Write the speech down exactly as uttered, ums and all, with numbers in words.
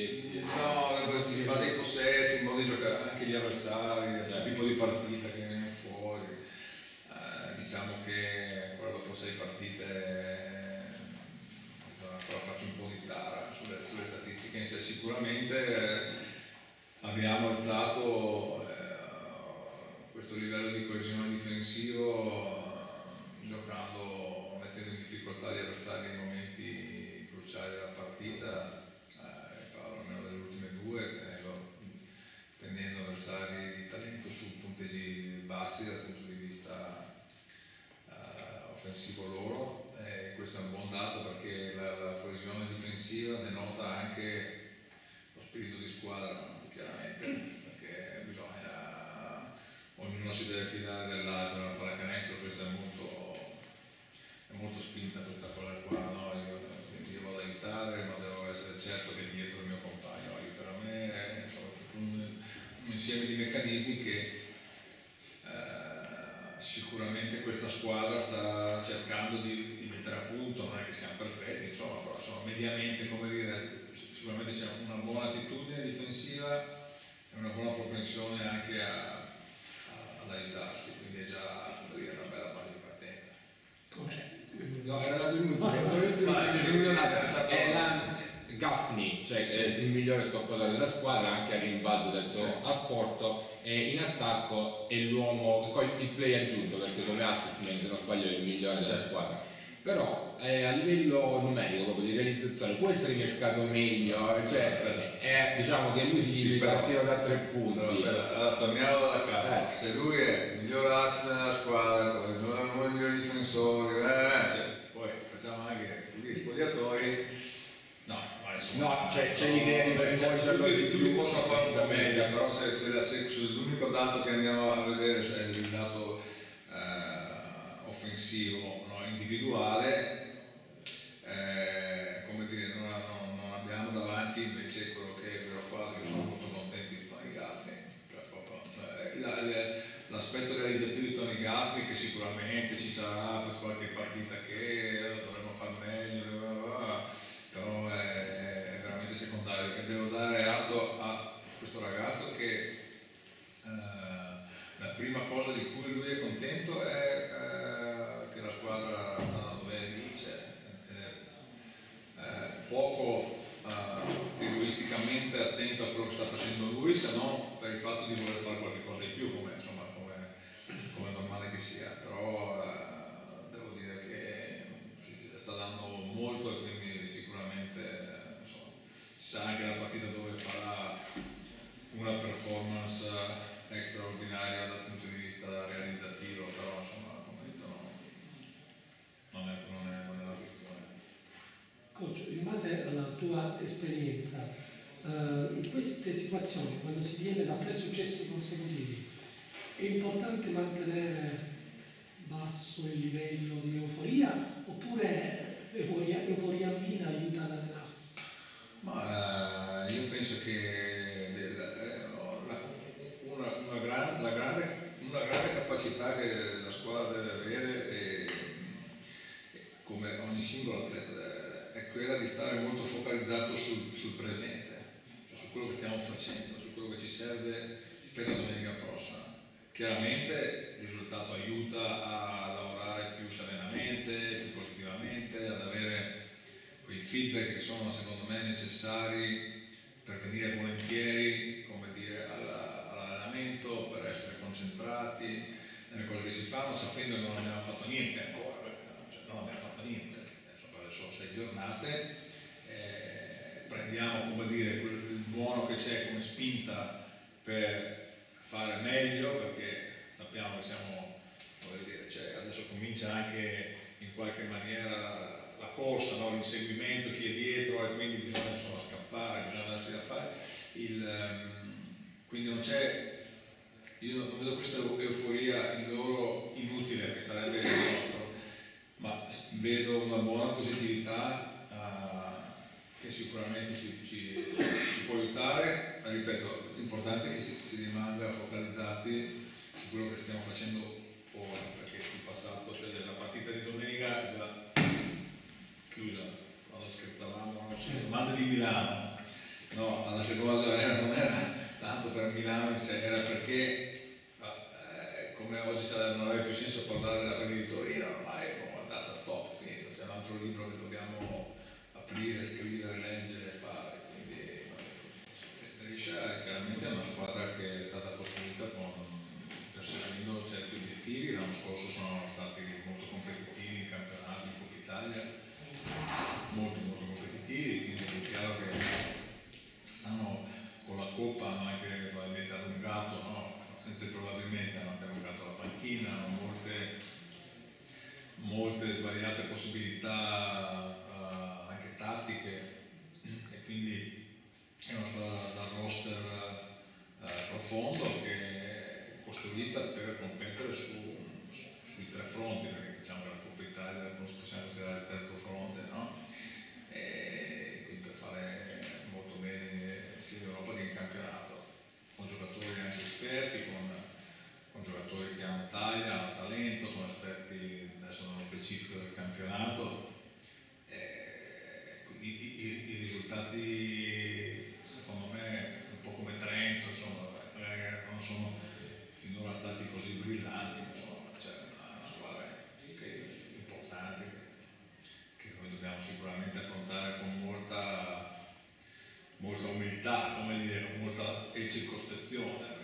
possessi? No, si basa ai possessi, in modo di giocare anche gli avversari, certo. Il tipo di partita che viene fuori. Eh, diciamo che ancora dopo sei partite eh, ancora faccio un po' di tara sulle, sulle statistiche in sé. Sicuramente eh, abbiamo alzato eh, questo livello di coesione difensivo eh, giocando, mettendo in difficoltà gli avversari nei momenti cruciali della partita. Parlo almeno delle ultime due, tenendo, tenendo avversari di talento su punteggi bassi dal punto di vista uh, offensivo loro, e questo è un buon dato perché la, la coesione difensiva denota anche lo spirito di squadra, chiaramente, perché bisogna, ognuno si deve fidare dell'altro nella pallacanestro. Questo è molto, è molto spinta questa cosa qua, no? Io, io vado ad aiutare, ma devo essere certo che dietro il mio compagno aiuterà me, insomma, un, un insieme di meccanismi che eh, sicuramente questa squadra sta cercando di, di mettere a punto. Non è che siamo perfetti, insomma, però insomma, mediamente, come dire, sicuramente c'è una buona attitudine difensiva e una buona propensione anche a, a, ad aiutarsi, quindi è già, come dire, una bella base di partenza. No, era la penultima, solamente è la Gaffney, cioè sì. È il migliore stoppatore della squadra, anche a rimbalzo del suo sì. apporto, e in attacco è l'uomo, poi il play aggiunto, perché come assist, se non sbaglio, è il migliore della squadra. Però eh, a livello numerico, proprio di realizzazione, può essere innescato meglio, cioè è, diciamo che lui si limita a tiro da tre punti. Allora, torniamo dalla casa, eh. Se lui è il miglior ass della squadra, uno dei migliori difensori, eh, cioè, poi facciamo anche gli spogliatori. No, no, c'è, c'è l'idea di coinvolgerlo tutti, di tutti più possono fare un po' meglio, però se, se, se, se l'unico dato che andiamo a vedere è il dato eh, offensivo, no, individuale, eh, come dire, non, non, non abbiamo davanti invece quello che è vero qua, che sono molto contenti di Tony Gaffney, cioè, cioè, l'aspetto realizzativo di Tony Gaffney, che sicuramente ci sarà per qualche partita che dovremmo far meglio, però è veramente secondario, e devo dare atto a questo ragazzo che eh, la prima cosa di cui lui è contento è eh, che la squadra dove vince, è eh, poco eh, egoisticamente attento a quello che sta facendo lui, se non per il fatto di voler fare qualche cosa di più, come, insomma, come, come è normale che sia. Però eh, devo dire che si sta dando molto, e quindi sicuramente insomma, ci sarà anche la partita dove farà una performance straordinaria dal punto di vista realizzativo, però insomma, come detto, no, non, è, non, è, non è la questione. Coach, in base alla tua esperienza, eh, in queste situazioni, quando si viene da tre successi consecutivi, è importante mantenere basso il livello di euforia, oppure euforia, euforia mina aiuta ad allenarsi? Ma eh, io penso che del, eh, una, una, una, gran, la grande, una grande capacità che la squadra deve avere è, è, come ogni singolo atleta deve, è quella di stare molto focalizzato sul, sul presente, cioè su quello che stiamo facendo, su quello che ci serve per la domenica prossima. Chiaramente il risultato aiuta a lavorare più serenamente, più positivamente, ad avere quei feedback che sono secondo me necessari per venire volentieri, come dire, all'allenamento, per essere concentrati nelle cose che si fanno, sapendo che non abbiamo fatto niente ancora, cioè non abbiamo fatto niente, adesso sono sei giornate, eh, prendiamo, come dire, il buono che c'è come spinta per fare meglio, perché sappiamo che siamo, vuol dire, cioè adesso comincia anche in qualche maniera la corsa, no? L'inseguimento, chi è dietro, e quindi bisogna insomma scappare, bisogna darsi da fare. Il, um, quindi non c'è, io non vedo questa euforia in loro inutile, che sarebbe il nostro, ma vedo una buona positività uh, che sicuramente ci, ci, ci può aiutare. Ripeto, l'importante è che si, si rimanga focalizzati su quello che stiamo facendo ora, perché il passato, cioè la partita di domenica è già chiusa, quando scherzavamo, no? Domanda di Milano, No, la seconda cosa era, non era tanto per Milano in sé, era perché eh, come oggi sarebbe, non aveva più senso parlare della prima di Torino, ormai è andata stop, finito, c'è un altro libro che dobbiamo aprire, scrivere, leggere, fare, quindi Brescia chiaramente è una squadra che è stata costruita con, perseguendo certi obiettivi. L'anno scorso sono stati molto competitivi in campionati, in Coppa Italia, molto molto competitivi, quindi è chiaro che stanno con la Coppa, hanno anche probabilmente allungato, no? Senza probabilmente hanno anche allungato la panchina, hanno molte, molte svariate possibilità uh, anche tattiche, e quindi è una squadra dal roster uh, profondo che è costruita per competere su, su, sui tre fronti, perché diciamo che la Coppa Italia non possiamo considerare il terzo fronte, no? E quindi per fare molto bene sia in Europa che in campionato, con giocatori anche esperti, con, con giocatori che hanno taglia, hanno talento, sono esperti adesso nello specifico del campionato. Eh, i, i, i risultati secondo me un po' come Trento, insomma, non sono finora stati così brillanti, insomma, c'è una squadra che è importante, che noi dobbiamo sicuramente affrontare con molta molta umiltà, come dire, con molta circospezione.